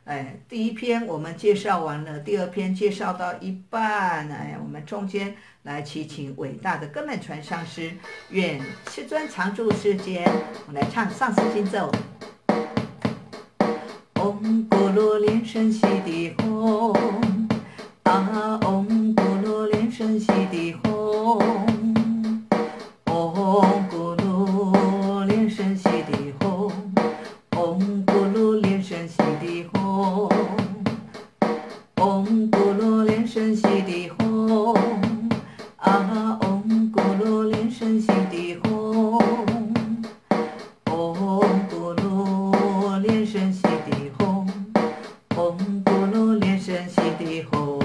第一篇我们介绍完了，第二篇介绍到一半，我们中间来祈请伟大的根本传上师，愿世尊常住世间。我们来唱上师经咒。唵咕噜连声悉地吽，啊唵咕噜连声悉地吽，唵咕噜连声悉地吽，唵咕噜连声悉地吽，唵咕噜连声悉地吽，啊唵咕噜连声悉地吽，唵咕噜连声悉地吽，唵咕噜连声悉地吽，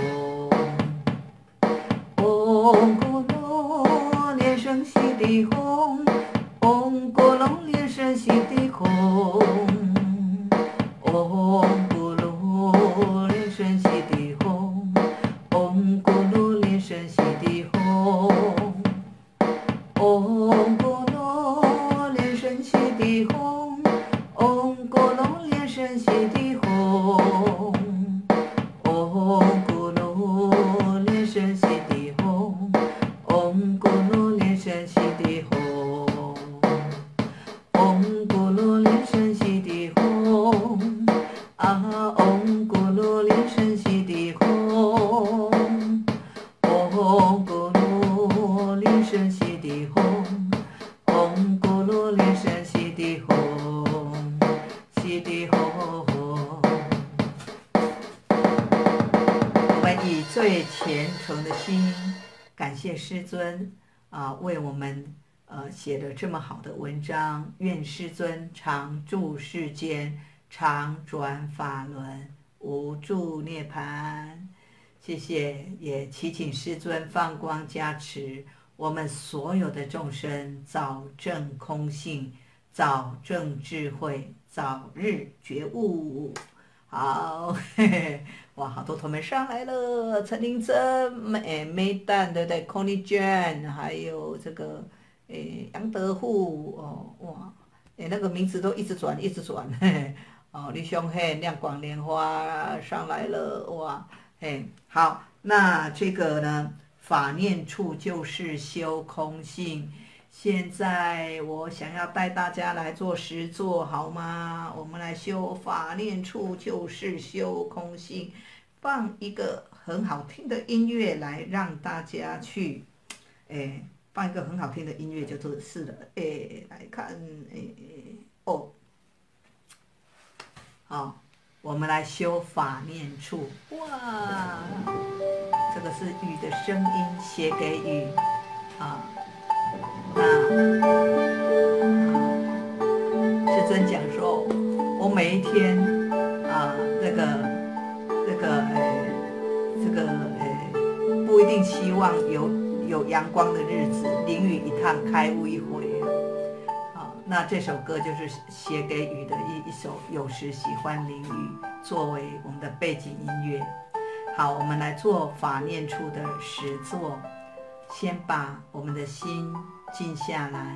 唵咕噜连声悉地吽，唵咕噜连声悉地吽，唵咕噜连声悉地吽，唵咕噜连声悉地吽，唵咕噜连声悉地吽，唵咕噜连声悉地吽，唵咕噜连声悉地吽，唵咕噜连声悉地吽，唵咕噜连声悉地吽，啊唵咕噜连声悉地吽，唵咕噜连声悉地吽，唵咕噜连声悉地吽，悉地吽。我们以最虔诚的心感谢师尊为我们写了这么好的文章，愿师尊常住世间，常转法轮，无住涅槃。谢谢，也祈请师尊放光加持我们所有的众生，早证空性，早证智慧，早日觉悟。好，嘿嘿，哇，好多同门上来了，陈玲珍、梅丹，对不对 ？Connie Jane， 还有这个杨德富，哇，那个名字都一直转，一直转，嘿嘿，李雄黑、亮广莲花上来了，哇，好，那这个呢，法念处就是修空性。现在我想要带大家来做实作，好吗？我们来修法念处就是修空性，放一个很好听的音乐来让大家去，放一个很好听的音乐就是了，来看，好，我们来修法念处，哇，这个是雨的声音，写给雨，那师尊讲说，我每一天不一定希望有阳光的日子，淋雨一趟，开悟一回。那这首歌就是写给雨的一首，有时喜欢淋雨，作为我们的背景音乐。好，我们来做法念处的实作，先把我们的心静下来，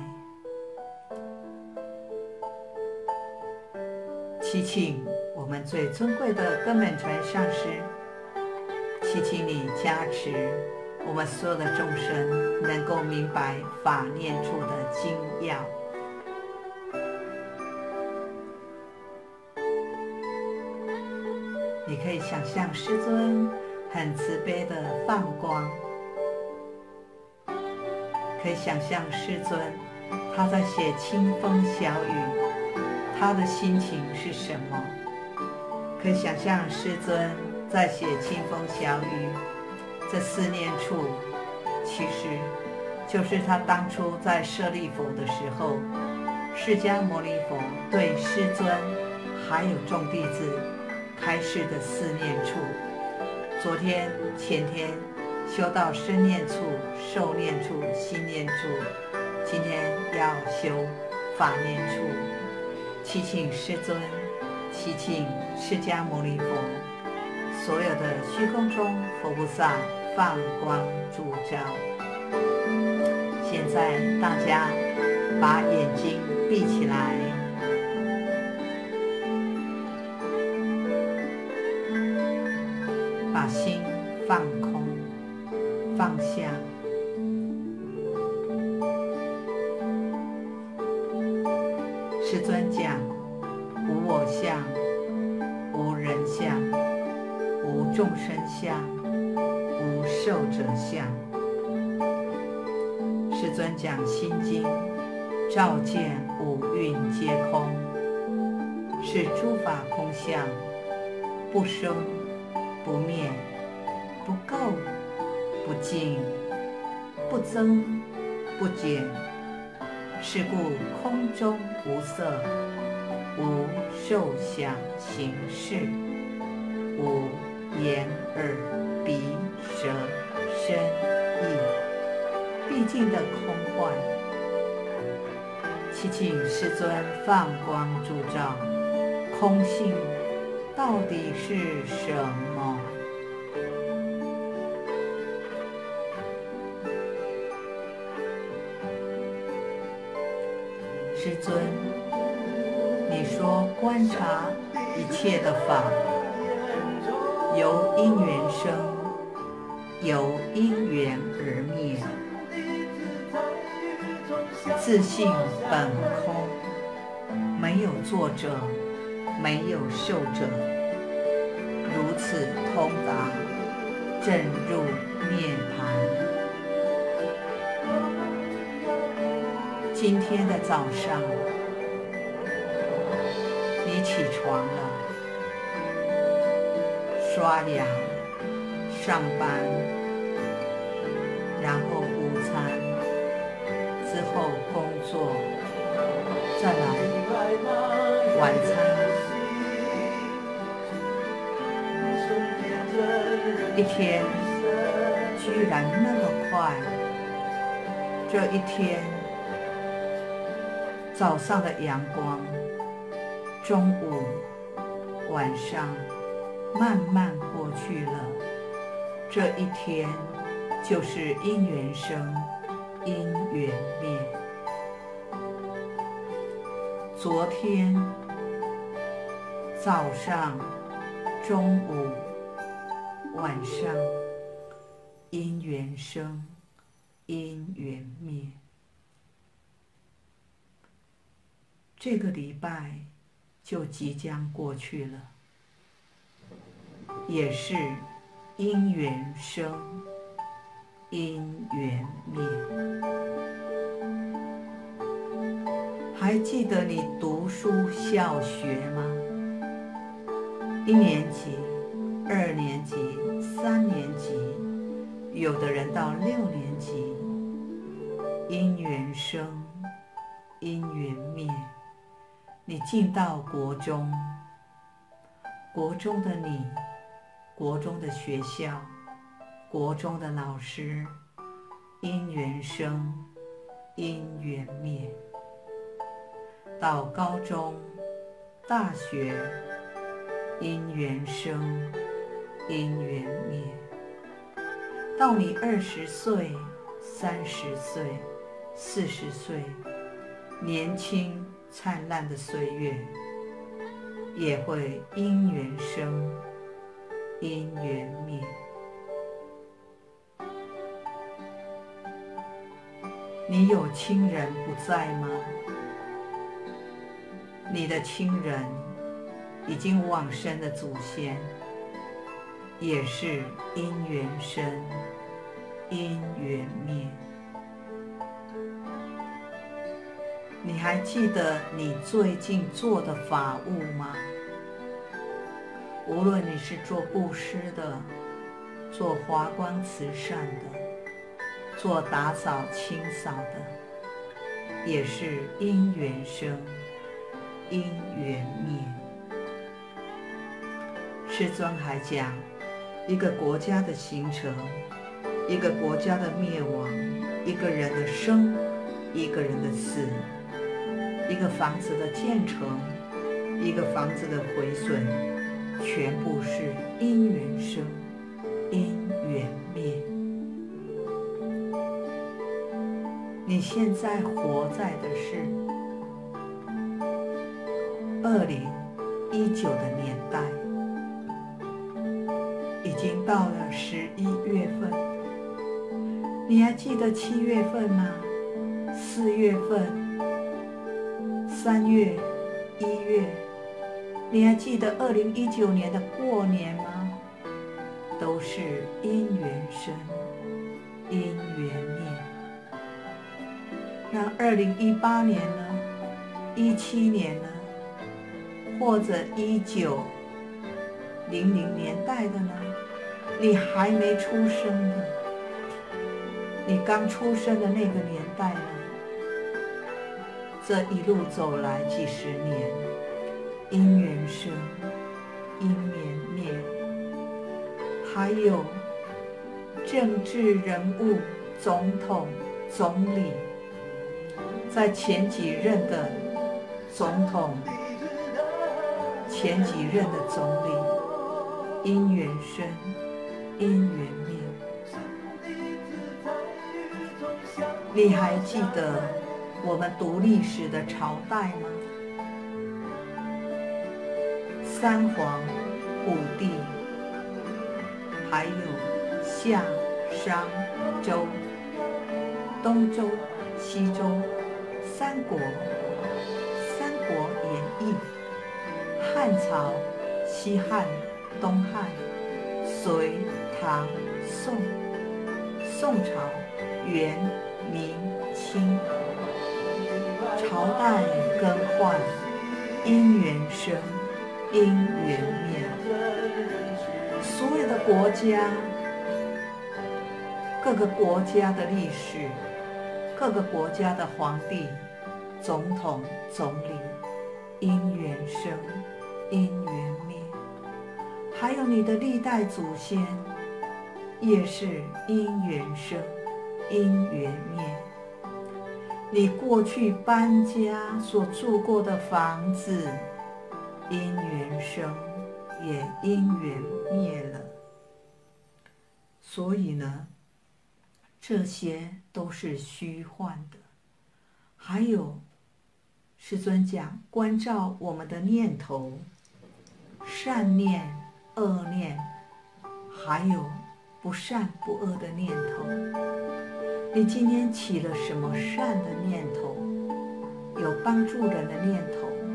祈请我们最尊贵的根本传上师，祈请你加持我们所有的众生能够明白法念处的精要。你可以想象师尊很慈悲的放光，可以想象师尊他在写清风小雨，他的心情是什么？可以想象师尊在写清风小雨，这四念处其实就是他当初在舍利佛的时候，释迦牟尼佛对师尊还有众弟子开示的四念处。昨天前天修到身念处、受念处、心念处，今天要修法念处。祈请师尊，祈请释迦牟尼佛，所有的虚空中佛菩萨放光烛照。现在大家把眼睛闭起来， 把心放空放下。师尊讲，无我相，无人相，无众生相，无寿者相。师尊讲《心经》，照见五蕴皆空，是诸法空相，不生不灭，不垢不净，不增不减。是故空中无色，无受想行识，无眼耳鼻舌身意，毕竟的空幻。祈请师尊放光铸照，空性到底是什么？师尊，你说观察一切的法，由因缘生，由因缘而灭，自性本空，没有作者，没有受者，如此通达，正入涅槃。今天的早上，你起床了，刷牙、上班，然后午餐，之后工作，再来晚餐。一天居然那么快，这一天早上的阳光，中午、晚上慢慢过去了。这一天就是因缘生，因缘灭。昨天早上、中午、晚上，因缘生，因缘灭。这个礼拜就即将过去了，也是因缘生，因缘灭。还记得你读书小学吗？1年级、2年级、3年级，有的人到6年级，因缘生，因缘灭。你进到国中，国中的你，国中的学校，国中的老师，因缘生，因缘灭。到高中、大学，因缘生，因缘灭。到你20岁、30岁、40岁，年轻灿烂的岁月，也会因缘生，因缘灭。你有亲人不在吗？你的亲人已经往生的祖先，也是因缘生，因缘灭。你还记得你最近做的法务吗？无论你是做布施的，做华光慈善的，做打扫清扫的，也是因缘生，因缘灭。师尊还讲，一个国家的形成，一个国家的灭亡，一个人的生，一个人的死，一个房子的建成，一个房子的毁损，全部是因缘生，因缘灭。你现在活在的是2019的年代， 已经到了11月份，你还记得7月份吗？4月份、3月、1月，你还记得2019年的过年吗？都是因缘生，因缘灭。那2018年呢？17年呢？或者1900年代的呢？你还没出生的，你刚出生的那个年代呢？这一路走来几十年，因缘生，因缘灭。还有政治人物、总统、总理，在前几任的总统、前几任的总理，因缘生，因缘灭。你还记得我们读历史的朝代吗？三皇五帝，还有夏、商、周、东周、西周、三国、三国演义、汉朝、西汉、东汉、隋、唐、宋、宋朝、元、明、清，朝代更换，因缘生，因缘灭。所有的国家，各个国家的历史，各个国家的皇帝、总统、总理，因缘生，因缘灭。还有你的历代祖先，也是因缘生，因缘灭。你过去搬家所住过的房子，因缘生，也因缘灭了。所以呢，这些都是虚幻的。还有，师尊讲，关照我们的念头，善念、恶念，还有不善不恶的念头。你今天起了什么善的念头？有帮助人的念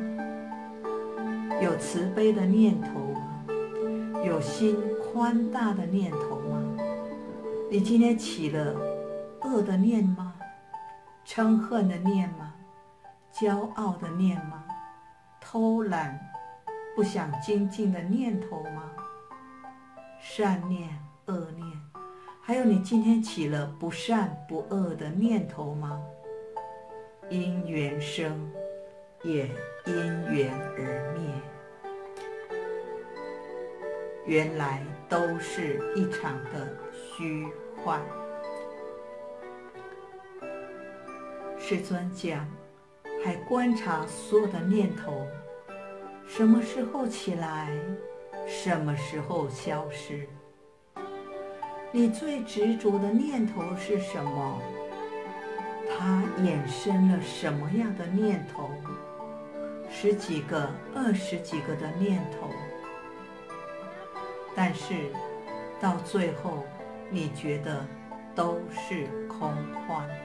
头，有慈悲的念头吗？有心宽大的念头吗？你今天起了恶的念吗？嗔恨的念吗？骄傲的念吗？偷懒不想精进的念头吗？善念、恶念，还有你今天起了不善不恶的念头吗？因缘生，也因缘而灭。原来都是一场的虚幻。师尊讲，还观察所有的念头，什么时候起来，什么时候消失。你最执着的念头是什么？它衍生了什么样的念头？10几个、20几个的念头，但是到最后，你觉得都是空幻的。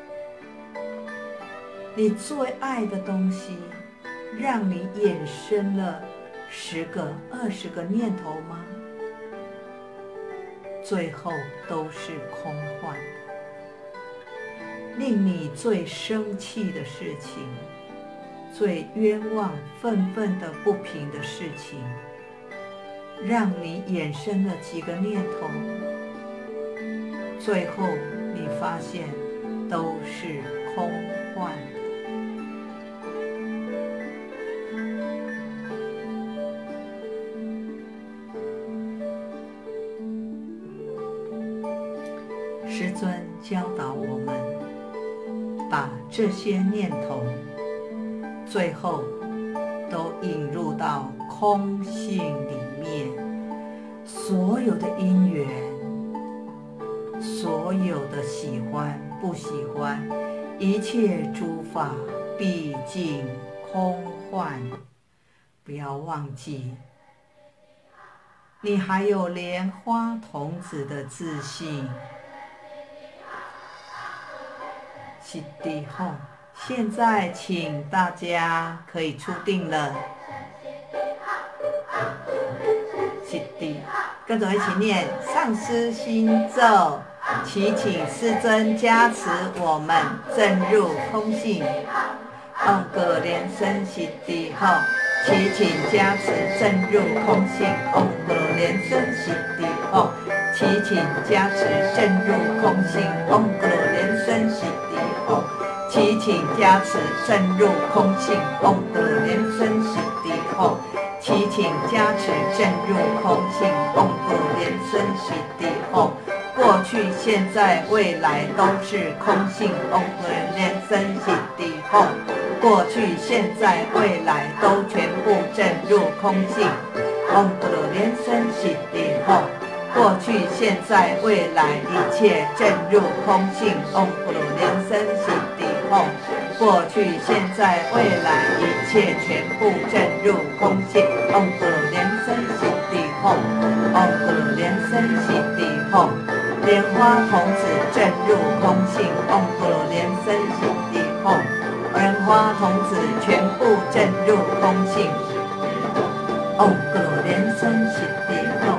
你最爱的东西，让你衍生了10个、20个念头吗？最后都是空幻的。令你最生气的事情，最冤枉、愤愤的不平的事情，让你衍生了几个念头，最后你发现都是空幻的。师尊教导我们，把这些念头最后都引入到空性里面，所有的因缘，所有的喜欢不喜欢，一切诸法毕竟空幻。不要忘记， 你还有莲花童子的自信。是的吼，现在请大家可以出定了。是的，跟着一起念上师心咒，祈请师尊加持我们证入空性。唵格连声悉地吼，祈请加持证入空性。唵格连声悉地吼，祈请加持证入空性。唵格连声悉地吼，祈请加持证入空性。唵格连声悉地吼，祈请加持证入空性。唵格连声悉地吼，过去、现在、未来都是空性。唵格连声悉地吼，过去、现在、未来都全部证入空性。唵格连声悉地吼，过去、现在、未来一切证入空性。唵格连声悉地吼，过去、现在、未来一切全部证入空性。唵格连声悉地吼，唵格连声悉地吼，莲花童子证入空性。唵格连声悉地吼，莲花童子全部证入空性。唵格连声悉地吼。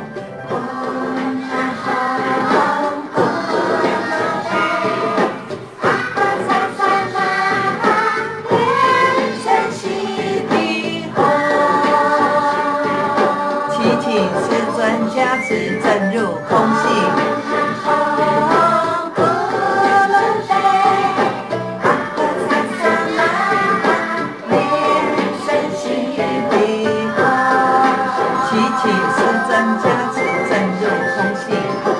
加持证入空性。祈请师尊加持证入空性。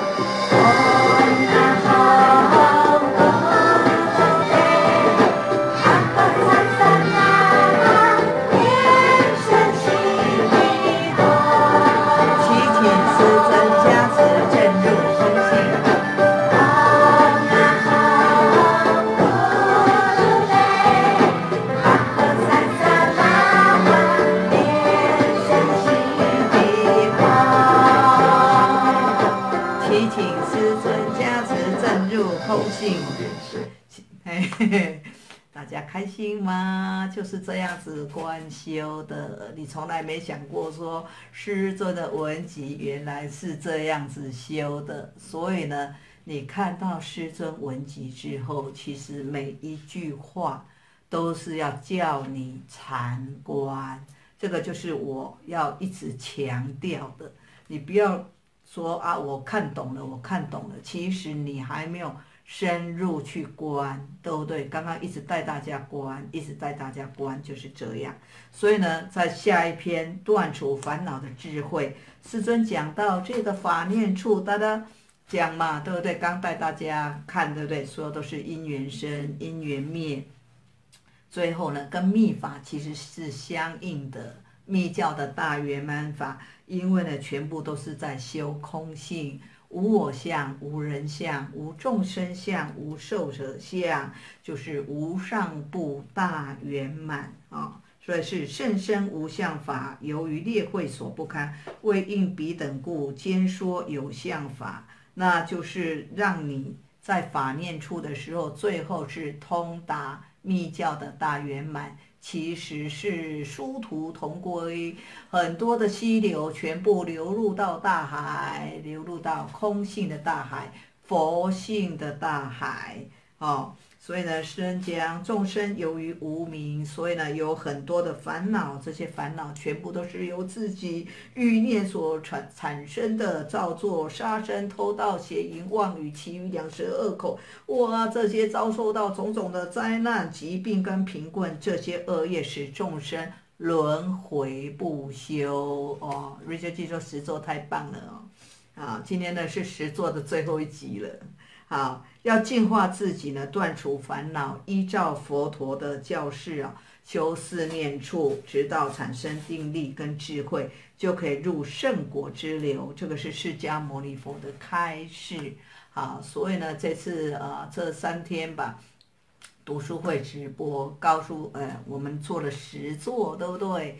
大家开心吗？就是这样子观修的。你从来没想过说师尊的文集原来是这样子修的，所以呢，你看到师尊文集之后，其实每一句话都是要叫你禅观，这个就是我要一直强调的。你不要说啊，我看懂了，我看懂了，其实你还没有深入去观，对不对？刚刚一直带大家观，一直带大家观，就是这样。所以呢，在下一篇断除烦恼的智慧，师尊讲到这个法念处，大家讲嘛，对不对？刚带大家看，对不对？所有都是因缘生，因缘灭，最后呢，跟密法其实是相应的。密教的大圆满法，因为呢，全部都是在修空性。无我相，无人相，无众生相，无寿者相，就是无上部大圆满啊！所以是甚深无相法，由于列会所不堪，为应彼等故，兼说有相法。那就是让你在法念处的时候，最后是通达密教的大圆满。其实是殊途同归，很多的溪流全部流入到大海，流入到空性的大海，佛性的大海。所以呢，师恩讲众生由于无明，所以呢有很多的烦恼，这些烦恼全部都是由自己欲念所产生的，造作杀生、偷盗、邪淫、妄语、绮语、两舌、恶口，哇，这些遭受到种种的灾难、疾病跟贫困，这些恶业使众生轮回不休哦。瑞秋记说实作太棒了哦，今天呢是实作的最后一集了。好，要净化自己呢，断除烦恼，依照佛陀的教示修四念处，直到产生定力跟智慧，就可以入圣果之流。这个是释迦牟尼佛的开示。好，所以呢，这次这3天吧，读书会直播，告诉我们做了实作，对不对？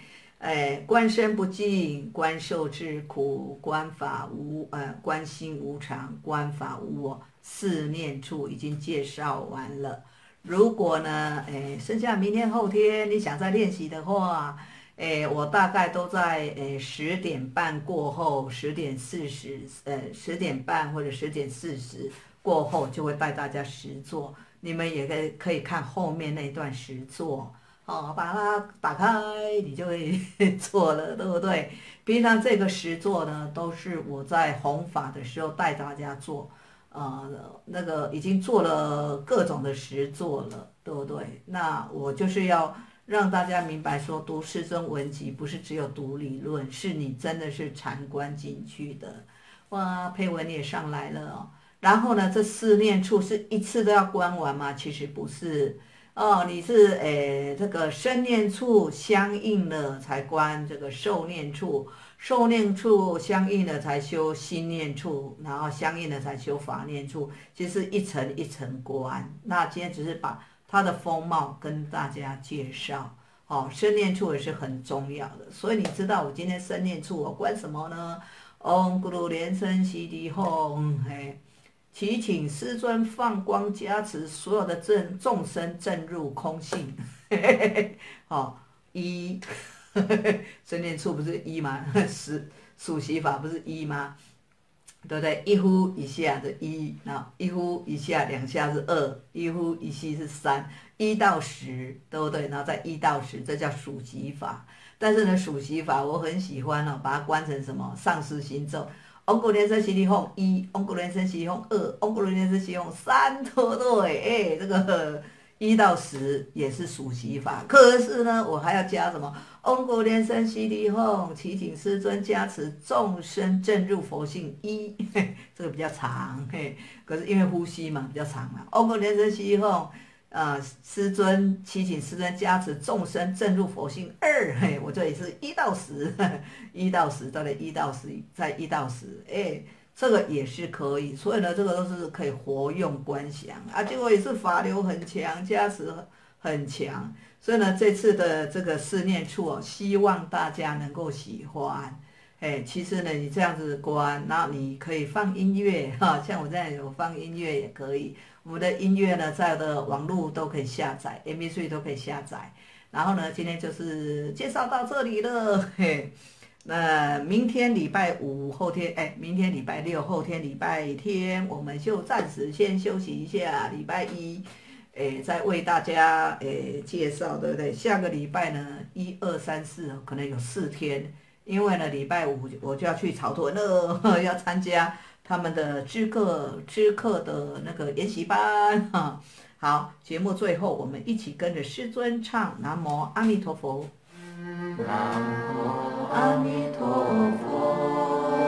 观身不净，观受之苦，观法无观心无常，观法无我，四念处已经介绍完了。如果呢，剩下明天后天你想再练习的话，我大概都在10点半过后，10点40，10点半或者10点40过后就会带大家实做，你们也可以看后面那段实做。哦，把它打开，你就会做了，对不对？平常这个实作呢，都是我在弘法的时候带大家做，那个已经做了各种的实作了，对不对？那我就是要让大家明白说，读师尊文集不是只有读理论，是你真的是禅观进去的。哇，佩文也上来了哦。然后呢，这四念处是一次都要观完吗？其实不是。哦，你是这个身念处相应了才观这个受念处，受念处相应了才修心念处，然后相应了才修法念处，其实一层一层观。那今天只是把它的风貌跟大家介绍。哦，身念处也是很重要的，所以你知道我今天身念处我观什么呢？唵咕噜连声悉地吽，祈请师尊放光加持，所有的众生证入空性。哦，一，身念处不是一吗？数息法不是一吗？对不对？一呼一下是一，然后一呼一下两下是二，一呼一吸是三，1到10，对不对？然后再1到10，这叫数息法。但是呢，数息法我很喜欢哦，把它观成什么？上师心咒。唵咕连声悉地吽1，唵咕连声悉地吽2，唵咕连声悉地吽3，对不对？这个1到10也是数息法，可是呢，我还要加什么？唵咕连声悉地吽，祈请师尊加持，众生证入佛性1，这个比较长，可是因为呼吸嘛，比较长嘛。唵咕连声悉地吽。师尊祈请师尊加持众生证入佛性2，我这里是1到10，1到10，再来1到10，再1到10，这个也是可以，所以呢，这个都是可以活用观想啊。结果也是法流很强，加持很强，所以呢，这次的这个四念处哦，希望大家能够喜欢。其实呢，你这样子观，然后你可以放音乐哈，像我这样有放音乐也可以。我们的音乐呢，在的网络都可以下载 ，MP3 都可以下载。然后呢，今天就是介绍到这里了，那明天礼拜五，后天明天礼拜六，后天礼拜天，我们就暂时先休息一下。礼拜一，再为大家介绍，对不对？下个礼拜呢，1、2、3、4可能有4天，因为呢礼拜五我就要去草屯了，要参加他们的知课的那个研习班哈。好，节目最后我们一起跟着师尊唱南无阿弥陀佛。南无阿弥陀佛，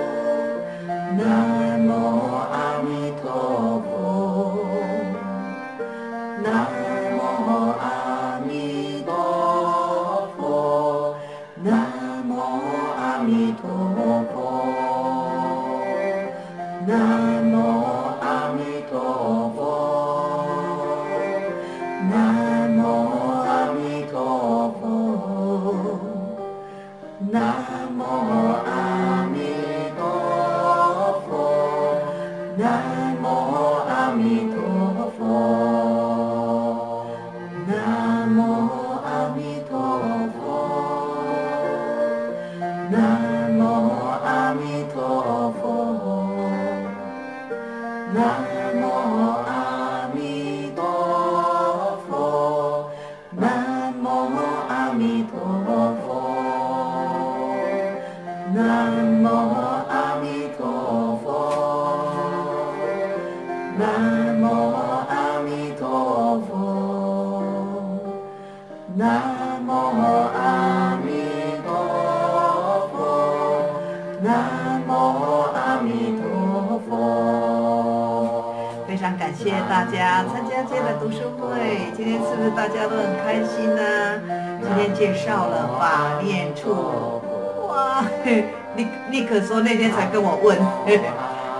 南无阿弥陀佛，南无阿弥陀佛，南无阿弥陀佛，南无阿弥陀佛，南无阿弥陀佛，南无阿弥陀佛，南无阿弥陀佛，南无阿弥陀佛，南无阿弥陀佛，南无阿弥陀佛，南无阿弥陀佛，南无阿弥陀佛，南无阿弥陀佛，南无阿弥陀佛，南无阿弥陀佛。非常感谢大家参加今天的读书会，今天是不是大家都很开心呢？今天介绍了法念处，哇，你可说那天才跟我问，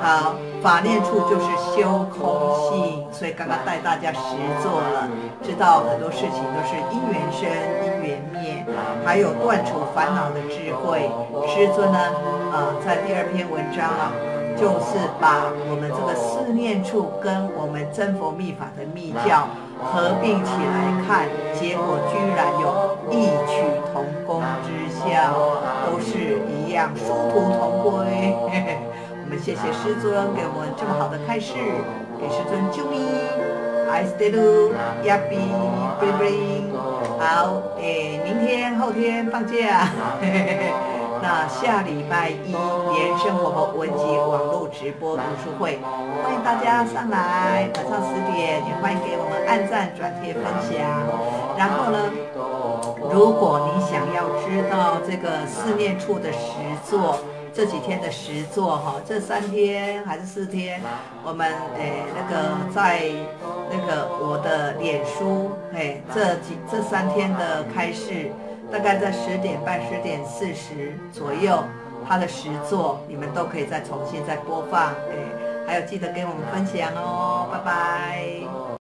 好，法念处就是修空性，所以刚刚带大家实作了，知道很多事情都是因缘生，因缘灭，还有断除烦恼的智慧。师尊呢，在第2篇文章啊，就是把我们这个四念处跟我们真佛密法的密教合并起来看，结果居然有异曲同工之效，都是一样，殊途同归。我们谢谢师尊给我们这么好的开示，给师尊救命。I stay yappy bring。好，明天后天放假。那下礼拜一莲生活和文集网络直播读书会，欢迎大家上来，晚上10点，也欢迎给我们按赞、转贴、分享。然后呢，如果你想要知道这个四念处的实作，这几天的实作哈，这3天还是4天，我们在我的脸书这3天的开示。大概在10点半、10点40左右，它的实作你们都可以再重新再播放，还有记得给我们分享哦，拜拜。